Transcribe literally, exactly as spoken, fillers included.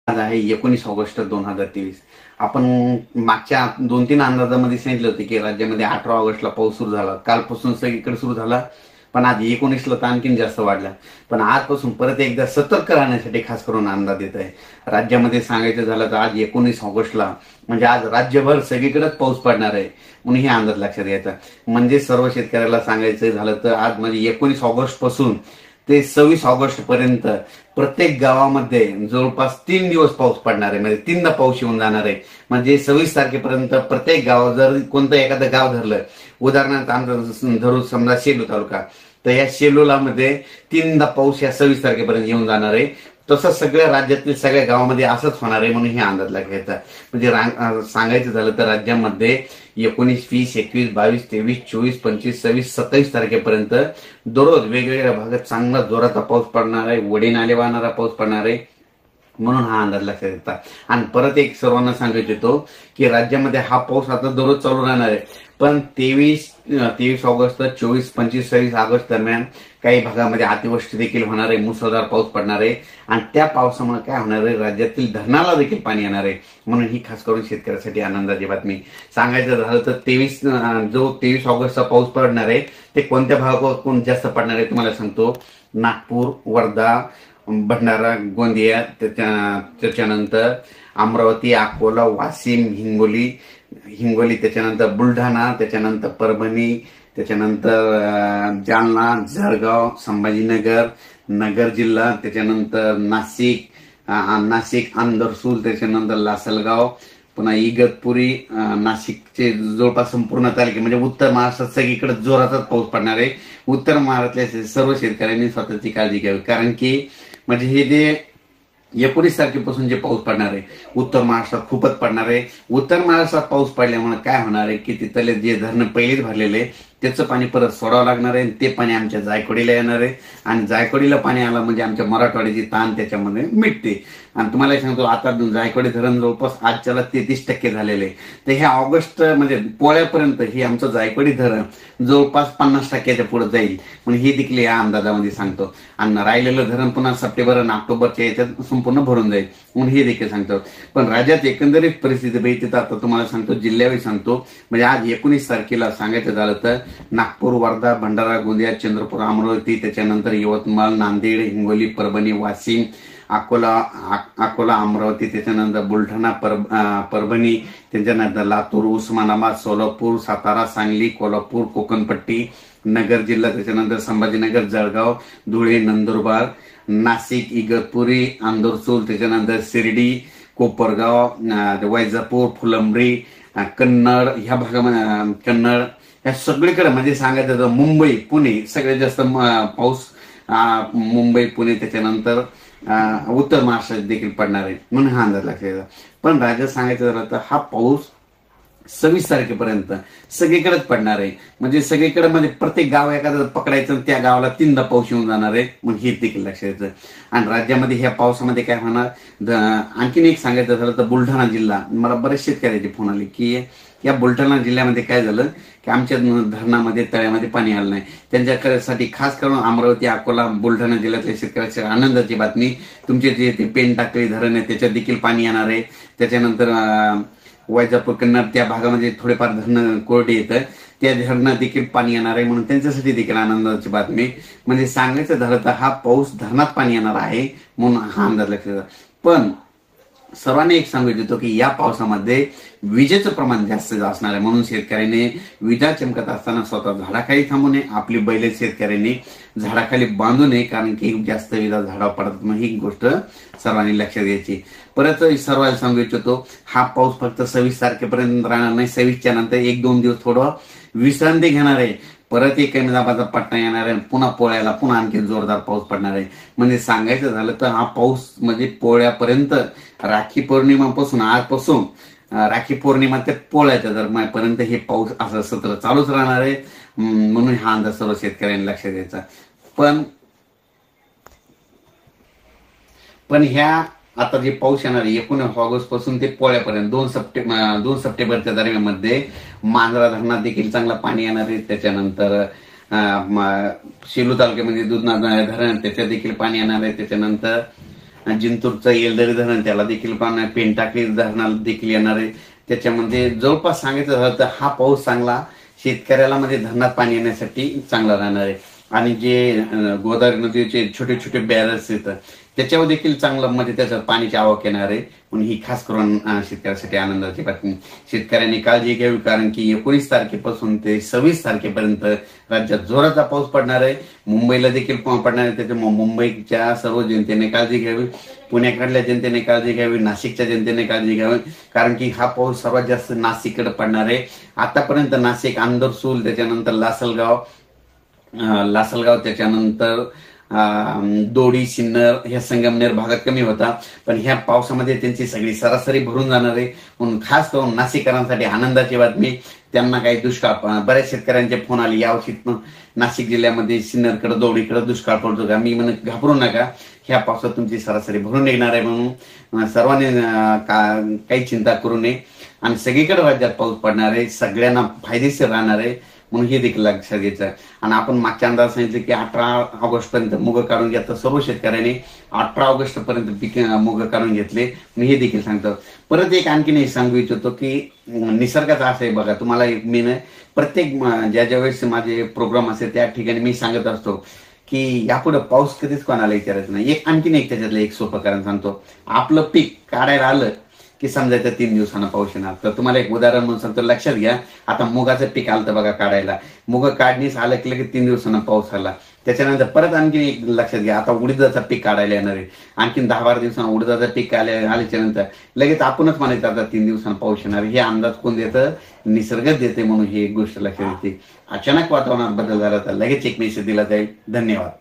आज आहे एकोणीस ऑगस्ट दोन हजार तेवीस. आपण मागच्या दोन तीन अंदाजामध्ये सांगितलं होतं की राज्यामध्ये अठरा ऑगस्टला पाऊस सुरू झाला, कालपासून सगळीकडे सुरू झाला, पण आज एकोणीसला तर आणखीन जास्त वाढला. पण आजपासून परत एकदा सतर्क राहण्यासाठी खास करून अंदाज येत आहे. राज्यामध्ये सांगायचं झालं तर आज एकोणीस ऑगस्टला म्हणजे आज राज्यभर सगळीकडेच पाऊस पडणार आहे म्हणून हे अंदाज लक्षात घ्यायचा. म्हणजे सर्व शेतकऱ्याला सांगायचं झालं तर आज म्हणजे एकोणीस ऑगस्ट पासून ते सव्वीस ऑगस्ट पर्यंत प्रत्येक गावामध्ये जवळपास तीन दिवस पाऊस पडणार आहे. म्हणजे तीनदा पाऊस येऊन जाणार आहे. म्हणजे सव्वीस तारखेपर्यंत प्रत्येक गाव, जर कोणतं एखादं गाव धरलं, उदाहरणार्थ आमचं धरू समजा शेलू तालुका, तर या शेलूला मध्ये तीनदा पाऊस या सव्वीस तारखेपर्यंत येऊन जाणार आहे. तसं सगळ्या राज्यातील सगळ्या गावामध्ये असंच होणार आहे म्हणून हे अंदाज लागायचा. म्हणजे सांगायचं झालं तर राज्यामध्ये एकोणीस वीस एकवीस बावीस तेवीस चोवीस पंचवीस सव्वीस सत्तावीस तारखेपर्यंत दररोज वेगवेगळ्या भागात चांगला जोराचा पाऊस पडणार आहे, वडी नाले वाहणारा पाऊस पडणार आहे म्हणून हा अंदाज लक्षात येतात. आणि परत एक सर्वांना सांगायचं येतो की राज्यामध्ये हा पाऊस आता दररोज चालू राहणार आहे. पण तेवीस तेवीस ऑगस्ट चोवीस पंचवीस सव्वीस ऑगस्ट दरम्यान काही भागामध्ये अतिवृष्टी देखील होणार आहे, मुसळधार पाऊस पडणार आहे. आणि त्या पावसामुळे काय होणार आहे, राज्यातील धरणाला देखील पाणी येणार आहे म्हणून ही खास करून शेतकऱ्यासाठी आनंदाची बातमी. सांगायचं झालं तर तेवीस जो तेवीस ऑगस्टचा पाऊस पडणार आहे ते कोणत्या भागातून जास्त पडणार आहे तुम्हाला सांगतो. नागपूर, वर्धा, भंडारा, गोंदिया, त्याच्या त्याच्यानंतर अमरावती, अकोला, वाशिम, हिंगोली हिंगोली त्याच्यानंतर बुलढाणा, त्याच्यानंतर परभणी, त्याच्यानंतर जालना, जळगाव, संभाजीनगर, नगर जिल्हा, त्याच्यानंतर नाशिक नाशिक आंदरसूल, त्याच्यानंतर लासलगाव, पुन्हा इगतपुरी, नाशिकचे जवळपास संपूर्ण तालुके म्हणजे उत्तर महाराष्ट्रात सगळीकडे जोराचाच पाऊस पडणार आहे. उत्तर महाराष्ट्रातल्या सर्व शेतकऱ्यांनी स्वतःची काळजी घ्यावी, कारण की म्हणजे हे जे एकोणीस तारखेपासून जे पाऊस पडणार आहे उत्तर महाराष्ट्रात खूपच पडणार आहे. उत्तर महाराष्ट्रात पाऊस पडल्यामुळे काय होणार आहे की तिथले जे धरण पहिलेच भरलेले त्याचं पाणी परत सोडावं लागणार आहे. ते पाणी आमच्या जायकवाडीला येणार आहे आणि जायकवाडीला पाणी आलं म्हणजे आमच्या मराठवाड्याची ताण त्याच्यामध्ये मिटते. आणि तुम्हाला सांगतो आता जायकवाडी धरण जवळपास आजच्याला तेहतीस टक्के झालेले आहे. तर ह्या ऑगस्ट म्हणजे पोळ्यापर्यंत हे आमचं जायकवाडी धरण जवळपास पन्नास टक्क्याच्या पुढे जाईल म्हणजे हे देखील या अंदाजामध्ये सांगतो. आणि राहिलेलं धरण पुन्हा सप्टेंबर आणि ऑक्टोबरच्या याच्यात संपूर्ण भरून जाईल म्हणून हे देखील सांगतो. पण राज्यात एकंदरीत परिस्थिती बघितली तर आता तुम्हाला सांगतो जिल्ह्यावर सांगतो. म्हणजे आज एकोणीस तारखेला सांगायचं झालं तर नागपूर, वर्धा, भंडारा, गोंदिया, चंद्रपूर, अमरावती, त्याच्यानंतर यवतमाळ, नांदेड, हिंगोली, परभणी, वाशिम, अकोला अकोला अमरावती, त्याच्यानंतर बुलढाणा, परभणी, त्याच्यानंतर लातूर, उस्मानाबाद, सोलापूर, सातारा, सांगली, कोल्हापूर, कोकणपट्टी, नगर जिल्हा, त्याच्यानंतर संभाजीनगर, जळगाव, धुळे, नंदुरबार, नाशिक, इगतपुरी, आंदरसूल, त्याच्यानंतर शिर्डी, कोपरगाव, वैजापूर, फुलंब्री, कन्नड ह्या भागामध्ये कन्नड या सगळीकडे म्हणजे सांगायचं तर मुंबई, पुणे सगळ्यात जास्त पाऊस मुंबई, पुणे, त्याच्यानंतर उत्तर महाराष्ट्रात देखील पडणार आहे म्हणून हा अंदाज लक्षात येतो. पण राज्यात सांगायचं झालं तर हा पाऊस सव्वीस तारखेपर्यंत सगळीकडेच पडणार आहे. म्हणजे सगळीकडे म्हणजे प्रत्येक गाव एखादं पकडायचं त्या गावाला तीनदा पाऊस येऊन जाणार आहे म्हणून हे देखील लक्षात येतं. आणि राज्यामध्ये ह्या पावसामध्ये काय होणार आणखीन एक सांगायचं झालं तर बुलढाणा जिल्हा, मला बरेच शेतकऱ्याचे फोन आले की या बुलढाणा जिल्ह्यामध्ये काय झालं की आमच्या धरणामध्ये तळ्यामध्ये पाणी आलं नाही. त्यांच्यासाठी खास करून अमरावती, अकोला, बुलढाणा जिल्ह्यातल्या शेतकऱ्याची आनंदाची बातमी, तुमचे जे ते पेन टाकळी धरण आहे त्याच्यात देखील पाणी येणार आहे. त्याच्यानंतर वैजापूर, कन्नड त्या भागामध्ये थोडेफार धरण कोरडे येतं, त्या धरणात देखील पाणी येणार आहे म्हणून त्यांच्यासाठी देखील आनंदाची बातमी. म्हणजे सांगायचं झालं तर हा पाऊस धरणात पाणी येणार आहे म्हणून हा अंदाज लक्षात येतो. पण सर्वांनी एक सांगू इच्छितो की या पावसामध्ये विजेचं प्रमाण जास्त असणार आहे म्हणून शेतकऱ्यांनी विजा चमकत असताना स्वतः झाडाखाली थांबू नये, आपली बैल शेतकऱ्यांनी झाडाखाली बांधू नये, कारण की जास्त विजा झाडावर पडतात म्हणून ही गोष्ट सर्वांनी लक्षात घ्यायची. परत सर्वांना सांगू इच्छितो हा पाऊस फक्त सव्वीस तारखेपर्यंत राहणार नाही. सव्वीसच्या नंतर एक दोन दिवस थोडं विश्रांती घेणार आहे, परत एक कमी दाबाचा पट्टा येणार आहे, पुन्हा पोळ्याला पुन्हा आणखी जोरदार पाऊस पडणार आहे. म्हणजे सांगायचं झालं तर हा पाऊस म्हणजे पोळ्यापर्यंत, राखी पौर्णिमापासून आजपासून राखी पौर्णिमा ते पोळ्याच्या दरम्यानपर्यंत हे पाऊस असं सत्र चालूच राहणार आहे म्हणून हा अंदाज सर्व शेतकऱ्यांनी लक्षात द्यायचा. पण पण ह्या आता जे पाऊस येणार आहे एकोणीस ऑगस्ट पासून ते पोळ्यापर्यंत दोन सप्टेंबर दोन सप्टेंबरच्या दरम्यान मध्ये मांजरा धरणात देखील चांगला पाणी येणार आहे. त्याच्यानंतर शेलू तालुक्यामध्ये दुधना धरण त्याच्यात देखील पाणी येणार आहे. त्याच्यानंतर जिंतूरचं येलदरी धरण त्याला देखील पाणी, पेनटाकळी धरणाला देखील येणार आहे. त्याच्यामध्ये जवळपास सांगायचं झालं तर हा पाऊस चांगला शेतकऱ्याला म्हणजे धरणात पाणी येण्यासाठी चांगला राहणार आहे. आणि जे गोदावरी नदीचे छोटे छोटे बॅरल्स येतात त्याच्यावर देखील चांगलं म्हणजे त्याच्यात पाण्याची आवक येणार आहे. म्हणून ही खास करून शेतकऱ्यासाठी आनंदाची बातमी. शेतकऱ्यांनी काळजी घ्यावी, कारण की एकोणीस तारखेपासून ते सव्वीस तारखेपर्यंत राज्यात जोराचा पाऊस पडणार आहे. मुंबईला देखील पडणार आहे. त्याच्यामुळे मुंबईच्या सर्व जनतेने काळजी घ्यावी, पुण्याकडल्या जनतेने काळजी घ्यावी, नाशिकच्या जनतेने काळजी घ्यावी, कारण की हा पाऊस सर्वात जास्त नाशिककडे पडणार आहे. आतापर्यंत नाशिक, आंदरसूल, त्याच्यानंतर लासलगाव लासलगाव त्याच्यानंतर दोडी, सिन्नर ह्या संगमनेर भागात कमी होता, पण ह्या पावसामध्ये त्यांची सगळी सरासरी भरून जाणार आहे. म्हणून खास करून नाशिककरांसाठी आनंदाची बातमी. त्यांना काही दुष्काळ, बऱ्याच शेतकऱ्यांचे फोन आले यावर्षी नाशिक जिल्ह्यामध्ये सिन्नरकडे, दोडीकडे दुष्काळ पडतो का. मी म्हणत घाबरू नका, ह्या पावसात तुमची सरासरी भरून निघणार आहे. म्हणून सर्वांनी काही चिंता करू नये. आणि सगळीकडे राज्यात पाऊस पडणार आहे, सगळ्यांना फायदेशीर राहणार आहे. म्हणून हे देखील लक्षात घ्यायचं. आणि आपण मागच्या अंदाज सांगितलं की अठरा ऑगस्ट पर्यंत मुग काढून घेतात. सर्व शेतकऱ्यांनी अठरा ऑगस्ट पर्यंत पीक मुग काढून घेतले. मी हे देखील सांगतो. परत एक आणखीन एक सांगू इच्छितो की निसर्गाचा असं आहे बघा, तुम्हाला मी प्रत्येक ज्या ज्या वेळेस माझे प्रोग्राम असेल त्या ठिकाणी मी सांगत असतो की यापुढे पाऊस कधीच कोणाला विचारायचं नाही. एक आणखीन एक त्याच्यातलं एक सोपं कारण सांगतो. आपलं पीक काढायला आलं की समजायचं तीन दिवसांना पाऊस येणार. तर तुम्हाला एक उदाहरण म्हणून सांगतो, लक्षात घ्या. आता मुगाचं पीक आलं तर बघा काढायला, मुग काढणीस आलं की लगेच तीन दिवसांना पाऊस आला. त्याच्यानंतर परत आणखी एक लक्षात घ्या, आता उडीदाचं पीक काढायला येणार आहे. आणखीन दहा बारा दिवसांना उडीदाचं पीक आल्या आल्याच्या नंतर लगेच आपणच म्हणायचं आता तीन दिवसांना पाऊस येणार. हे अंदाज कोण देतं? निसर्गच देते. म्हणून ही एक गोष्ट लक्षात येते. अचानक वातावरणात बदल झाला तर लगेच एक मेसेज दिला जाईल. धन्यवाद.